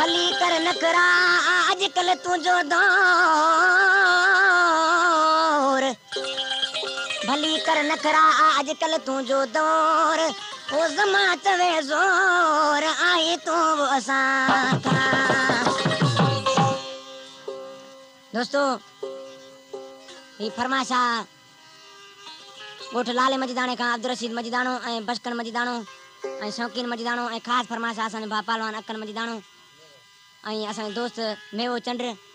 भली कर नखरा आजकल तुझो दौर, भली कर नखरा आजकल तुझो दौर, ओ जमात वे जोर आई तो असां का। दोस्तों ये फरमाशा गोठ लाले मजदाने का अब्दुल रशीद मजदानो ए बशकन मजदानो ए शौकीन मजदानो ए खास फरमाशा असन भा पहलवान अक्कन मजदानो ए असन दोस्त मेवो चंद्र ए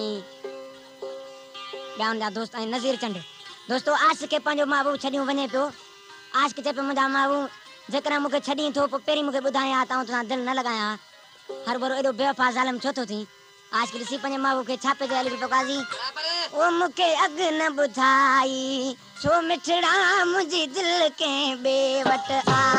ॿिया जा दोस्त ए नज़ीर चंद्र। दोस्तों आज के पंहिंजो महबूब छॾियो वञे पियो, आज के चए पियो मुंहिंजा महबूब जेकॾहिं मूंखे छॾी थो पोइ पहिरीं मूंखे ॿुधायां त तुसां दिलि न लॻायां, हर भरो एॾो बेवफ़ा ज़ालिम छो थो थी। आज के ॾिसी पंहिंजे महबूब खे छापे जे हली पियो काज़ी, ओ मूंखे अॻु न ॿुधाई छो मिठड़ा मुंहिंजी दिलि कंहिं ॿिए वटि आ।